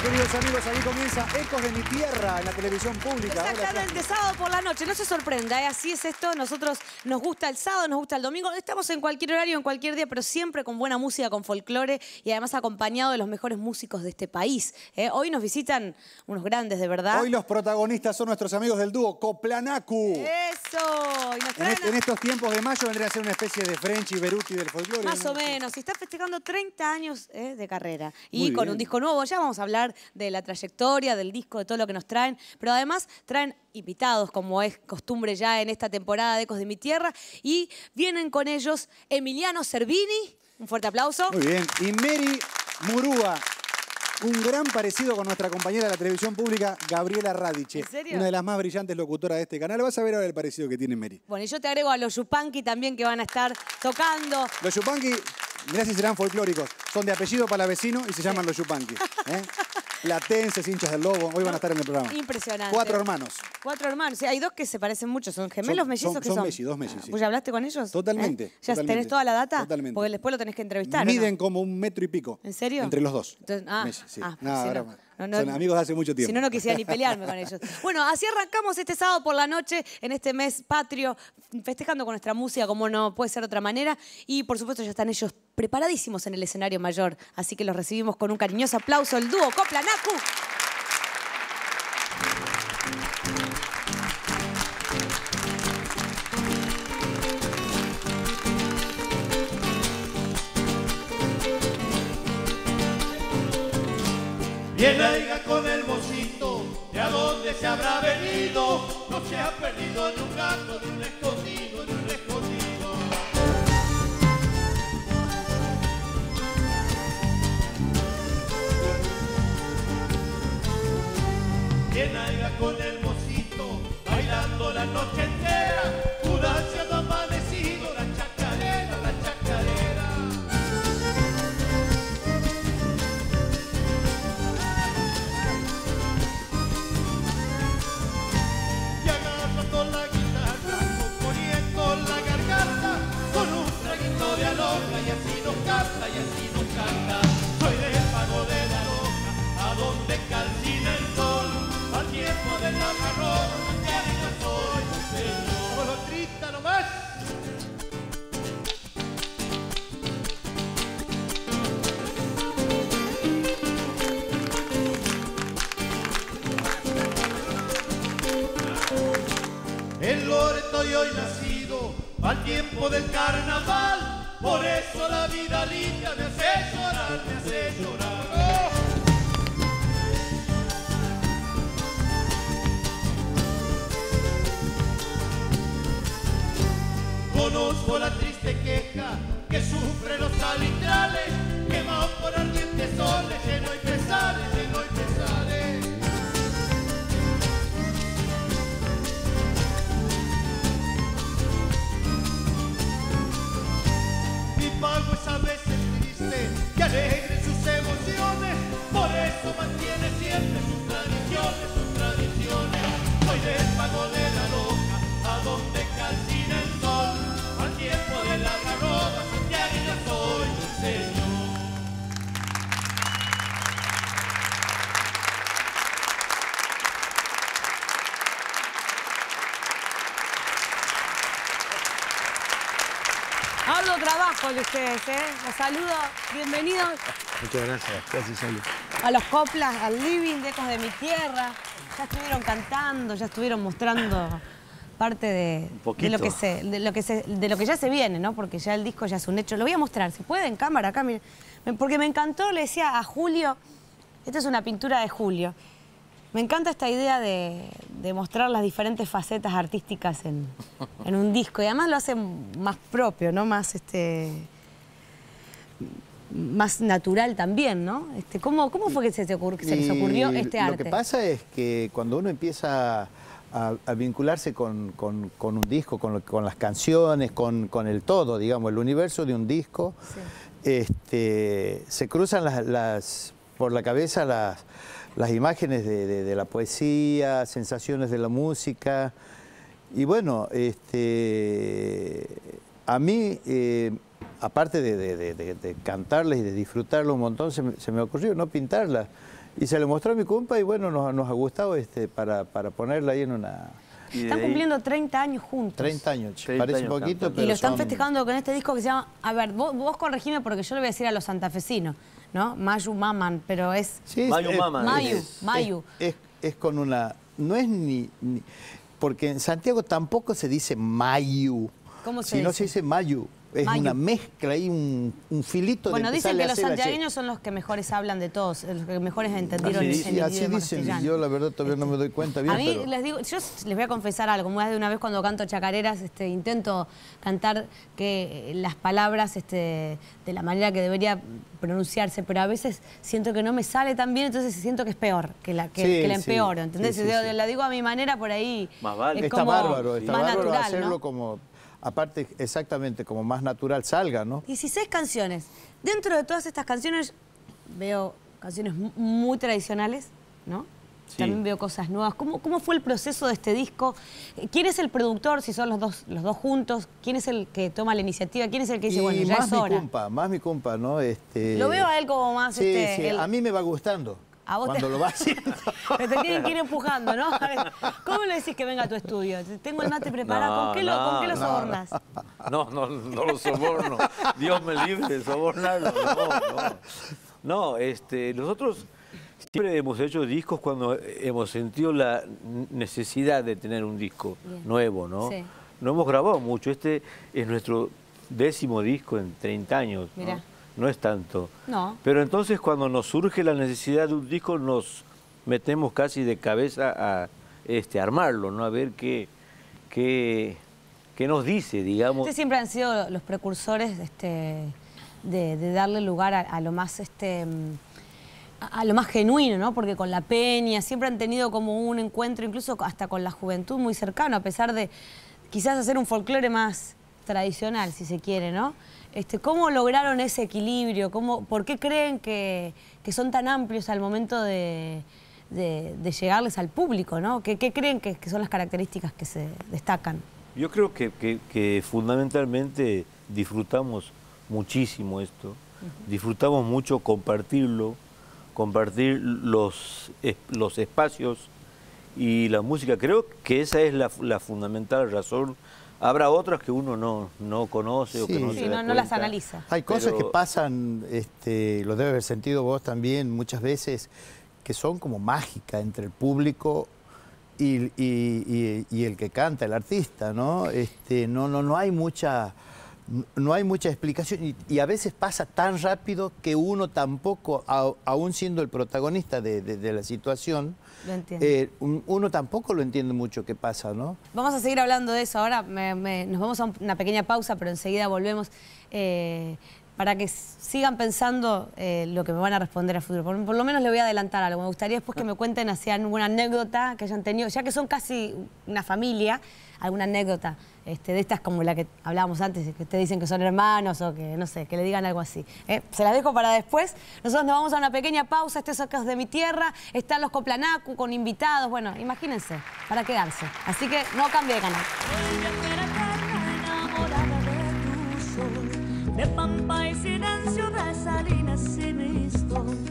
queridos amigos, aquí comienza Ecos de mi Tierra en la televisión pública. Exactamente, sábado por la noche, no se sorprenda, así es esto. Nosotros nos gusta el sábado, nos gusta el domingo, estamos en cualquier horario, en cualquier día, pero siempre con buena música, con folclore y además acompañado de los mejores músicos de este país. Hoy nos visitan unos grandes, de verdad. Hoy los protagonistas son nuestros amigos del dúo Coplanacu. ¡Eso! Y nos traen en estos tiempos de mayo vendría a ser una especie de Frenchy Beruti del folclore. más o menos, y está festejando 30 años de carrera. Muy Y con bien. un disco nuevo, ya vamos a hablar de la trayectoria, del disco, de todo lo que nos traen, pero además traen invitados, como es costumbre ya en esta temporada de Ecos de mi Tierra, y vienen con ellos Emiliano Cervini, un fuerte aplauso. Muy bien. Y Mary Murúa, un gran parecido con nuestra compañera de la televisión pública, Gabriela Radiche. ¿En serio? Una de las más brillantes locutoras de este canal. Vas a ver ahora el parecido que tiene Mary. Bueno, y yo te agrego a los Yupanqui también, que van a estar tocando. Los Yupanqui, mirá si serán folclóricos, son de apellido palavecino y se llaman los Yupanqui. Platenses, hinchas del Lobo, hoy van a estar en el programa. Impresionante. 4 hermanos. 4 hermanos. Sí, hay 2 que se parecen mucho. ¿Son gemelos, mellizos? ¿Qué son? Son mellizos, 2 mellizos, sí. ¿Vos ya hablaste con ellos? Totalmente. ¿Ya totalmente. tenés toda la data? Totalmente. Porque después lo tenés que entrevistar, ¿o no? Miden como 1 metro y pico. ¿En serio? Entre los dos. Entonces, Messi, sí. pues No, si ahora no, son amigos de hace mucho tiempo. Si no, no quisiera ni pelearme con ellos. Bueno, así arrancamos este sábado por la noche, en este mes patrio, festejando con nuestra música, como no puede ser de otra manera. Y, por supuesto, ya están ellos preparadísimos en el escenario mayor. Así que los recibimos con un cariñoso aplauso, el dúo Coplanacu. Bien diga con el mocito, de a dónde se habrá venido, no se ha perdido en un gato, de un escondido, de un escondido. Bien diga con el mocito, bailando la noche entera, judanciando amanecido, la chacarera, la chacarera. Y agarrando la guitarra, componiendo la garganta, con un traguito de aloja, y así nos canta, y así nos canta. Soy del pago de la loja, a donde calcina el sol, al tiempo del algarrobo, que arriba soy, señor. Con lo triste nomás. En Loreto y hoy nacido, al tiempo del carnaval, por eso la vida linda me hace llorar, me hace llorar. ¡Oh! Conozco la triste queja que sufren los salitrales, quemados por ardientes soles, lleno y pesares, lleno y pesares. Mi pago es a veces triste y alegre sus emociones, por eso mantiene siempre sus tradiciones, sus tradiciones. Soy del pago de la loja, a donde calcina el sol, al tiempo de la garroba, santiagueña soy, señor. Hablo trabajo de ustedes, Los saludo, bienvenidos Muchas gracias. Gracias, Sally. a los coplas, al living de Ecos de mi Tierra. Ya estuvieron cantando, ya estuvieron mostrando parte de lo que ya se viene, ¿no? Porque ya el disco ya es un hecho. Lo voy a mostrar, ¿se puede en cámara acá? Miren. Porque me encantó, le decía a Julio, esta es una pintura de Julio. Me encanta esta idea de mostrar las diferentes facetas artísticas en un disco. Y además lo hace más propio, ¿no? Más, más natural también, ¿no? ¿Cómo fue que se les ocurrió este arte? Lo que pasa es que cuando uno empieza a vincularse con un disco, con las canciones, con el todo, digamos, el universo de un disco, sí, se cruzan por la cabeza las imágenes de la poesía, sensaciones de la música. Y bueno, a mí, aparte de cantarles y de disfrutarlo un montón, se me ocurrió no pintarlas. Y se le mostró a mi compa y bueno, nos ha gustado para ponerla ahí en una... Están cumpliendo 30 años juntos. 30 años, 30 parece años poquito, cantando. pero Y lo están son- festejando con este disco que se llama... A ver, vos corregime porque yo le voy a decir a los santafesinos, ¿no? Mayu Maman, pero es... Sí, Mayu Mama. Mayu. Es con una... No es ni... Porque en Santiago tampoco se dice Mayu, ¿Cómo se sino dice? se dice Mayu. Es Mayu. una mezcla y un filito Bueno, de dicen empezarle que a los hacer la santiagueños son los que mejores hablan de todos, los que mejores entendieron Así el dicen. Sí, idioma así dicen. castellano. Yo la verdad todavía no me doy cuenta bien, A mí, pero... les digo, yo les voy a confesar algo. Más de una vez cuando canto chacareras, intento cantar que las palabras de la manera que debería pronunciarse, pero a veces siento que no me sale tan bien, entonces siento que es peor, que la Sí, empeoro, sí. ¿entendés? Sí, sí, sí. La digo a mi manera, por ahí Más vale. es Está como bárbaro más natural, hacerlo ¿no? como, aparte, exactamente, como más natural salga, ¿no? 16 canciones. Dentro de todas estas canciones veo canciones muy tradicionales, ¿no? Sí. También veo cosas nuevas. ¿Cómo fue el proceso de este disco? ¿Quién es el productor, si son los dos juntos? ¿Quién es el que toma la iniciativa? ¿Quién es el que dice, Y bueno, ya es hora? más mi compa, ¿no? Lo veo a él como más... Sí, sí, el- a mí me va gustando A vos cuando te- lo va haciendo. Pero te tienen que ir empujando, ¿no? A ver, ¿cómo le decís que venga a tu estudio? Tengo el mate preparado. ¿Con qué lo sobornas? No lo soborno. Dios me libre de sobornarlo. No, nosotros siempre hemos hecho discos cuando hemos sentido la necesidad de tener un disco Bien. nuevo, ¿no? Sí. No hemos grabado mucho. Este es nuestro 10º disco en 30 años. Mirá. No es tanto. No. Pero entonces cuando nos surge la necesidad de un disco nos metemos casi de cabeza a armarlo, ¿no? A ver qué nos dice, digamos. Ustedes siempre han sido los precursores de darle lugar a lo más a lo más genuino, ¿no? Porque con la peña siempre han tenido como un encuentro, incluso hasta con la juventud muy cercano, a pesar de quizás hacer un folclore más tradicional, si se quiere, ¿no? ¿Cómo lograron ese equilibrio? ¿Por qué creen que son tan amplios al momento de llegarles al público, ¿no? ¿Qué creen que son las características que se destacan? Yo creo que fundamentalmente disfrutamos muchísimo esto, disfrutamos mucho compartirlo, compartir los espacios y la música. Creo que esa es la fundamental razón. Habrá otras que uno no conoce o que no Sí. se Sí, da no las cuenta. analiza. Hay cosas Pero- que pasan, lo debe haber sentido vos también muchas veces, que son como mágicas entre el público y el que canta, el artista, ¿no? No hay mucha explicación y a veces pasa tan rápido que uno tampoco, aún siendo el protagonista de la situación, Lo entiendo. uno tampoco lo entiende mucho qué pasa, ¿no? Vamos a seguir hablando de eso. Ahora nos vamos a una pequeña pausa, pero enseguida volvemos para que sigan pensando lo que me van a responder a futuro. Por lo menos le voy a adelantar algo. Me gustaría después que me cuenten así alguna anécdota que hayan tenido, ya que son casi una familia, alguna anécdota de estas como la que hablábamos antes, que te dicen que son hermanos o que, no sé, que le digan algo así. Se las dejo para después. Nosotros nos vamos a una pequeña pausa. Este es Sacas de mi Tierra. Están los Coplanacu con invitados. Bueno, imagínense, para quedarse. Así que no cambie de canal. Soy viajera eterna, enamorada de tu sol, de pampa y silencio, de salinas y visto.